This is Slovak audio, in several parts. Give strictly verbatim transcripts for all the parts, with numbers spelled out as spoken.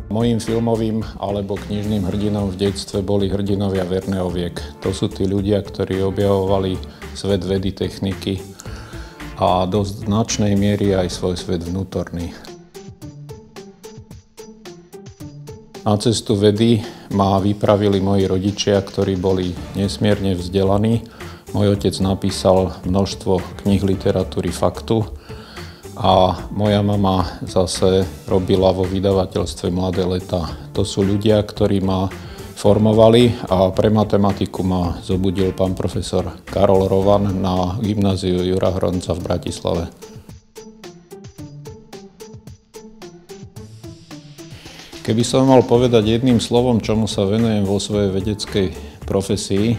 Mojím filmovým alebo knižným hrdinom v detstve boli hrdinovia Verneoviek. To sú tí ľudia, ktorí objavovali svet vedy, techniky a do značnej miery aj svoj svet vnútorný. Na cestu vedy ma vypravili moji rodičia, ktorí boli nesmierne vzdelaní. Môj otec napísal množstvo kníh literatúry faktu a moja mama zase robila vo vydavateľstve Mladé leta. To sú ľudia, ktorí ma formovali a pre matematiku ma zobudil pán profesor Karol Rovan na gymnáziu Jura Hronca v Bratislave. Keby som mal povedať jedným slovom, čomu sa venujem vo svojej vedeckej profesii,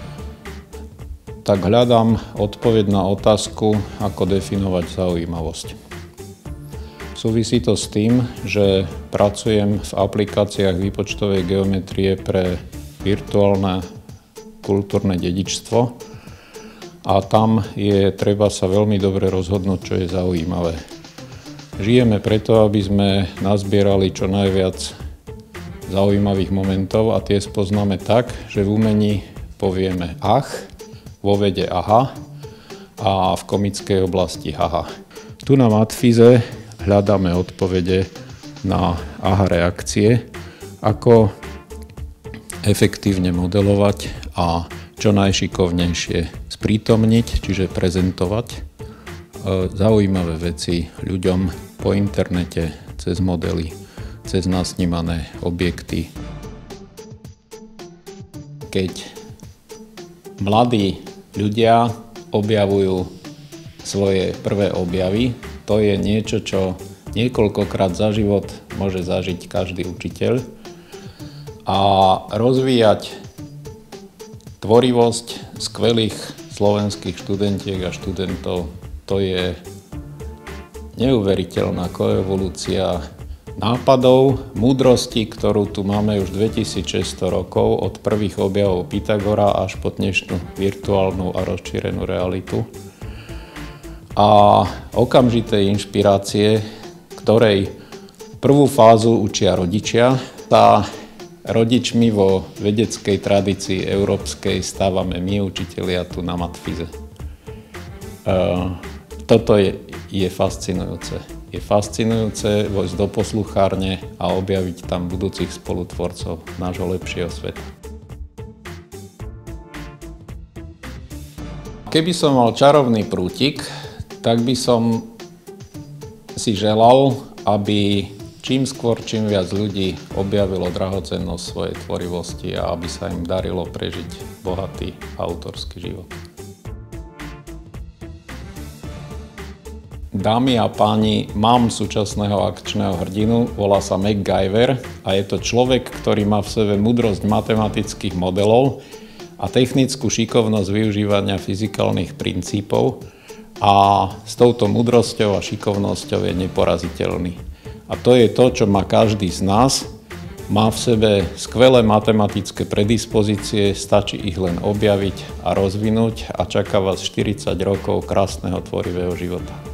tak hľadám odpoveď na otázku, ako definovať zaujímavosť. Súvisí to s tým, že pracujem v aplikáciách výpočtovej geometrie pre virtuálne kultúrne dedičstvo a tam je treba sa veľmi dobre rozhodnúť, čo je zaujímavé. Žijeme preto, aby sme nazbierali čo najviac zaujímavých momentov a tie spoznáme tak, že v umení povieme ach, vo vede aha a v komickej oblasti haha. Tu na matfize hľadáme odpovede na aha reakcie, ako efektívne modelovať a čo najšikovnejšie sprítomniť, čiže prezentovať zaujímavé veci ľuďom po internete, cez modely, cez nasnímané objekty. Keď mladí ľudia objavujú svoje prvé objavy, to je niečo, čo niekoľkokrát za život môže zažiť každý učiteľ. A rozvíjať tvorivosť skvelých slovenských študentiek a študentov, to je neuveriteľná koevolúcia nápadov, múdrosti, ktorú tu máme už dvetisícšesťsto rokov, od prvých objavov Pythagora až po dnešnú virtuálnu a rozšírenú realitu. A okamžitej inšpirácie, ktorej prvú fázu učia rodičia, tá rodičmi vo vedeckej tradícii európskej stávame my, učitelia tu na matfize. Toto je, je fascinujúce. Je fascinujúce vojsť do posluchárne a objaviť tam budúcich spolutvorcov nášho lepšieho sveta. Keby som mal čarovný prútik, tak by som si želal, aby čím skôr, čím viac ľudí objavilo drahocennosť svojej tvorivosti a aby sa im darilo prežiť bohatý autorský život. Dámy a páni, mám súčasného akčného hrdinu, volá sa MacGyver a je to človek, ktorý má v sebe múdrosť matematických modelov a technickú šikovnosť využívania fyzikálnych princípov a s touto múdrosťou a šikovnosťou je neporaziteľný. A to je to, čo má každý z nás. Má v sebe skvelé matematické predispozície, stačí ich len objaviť a rozvinúť a čaká vás štyridsať rokov krásneho tvorivého života.